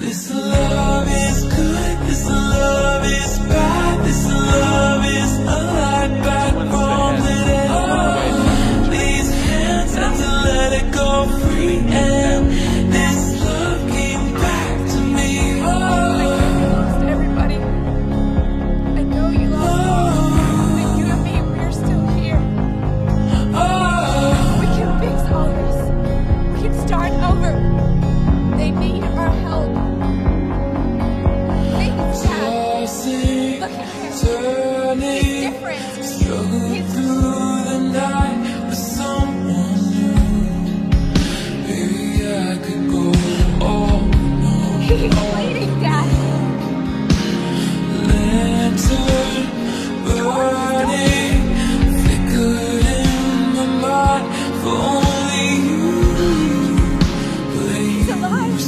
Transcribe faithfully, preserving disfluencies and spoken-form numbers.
This love is good, this love is bad, this love is a lot back from the dead. These hands had to let it go free, and this love came back to me. Oh, I know you lost everybody. I know you lost everything, but you and me, we're still here. oh, We can fix all this. We can start over. They need our help. Things have. tossing, Look at him. turning, He's different. struggling He's through the night with someone new. Maybe I could go all alone. He's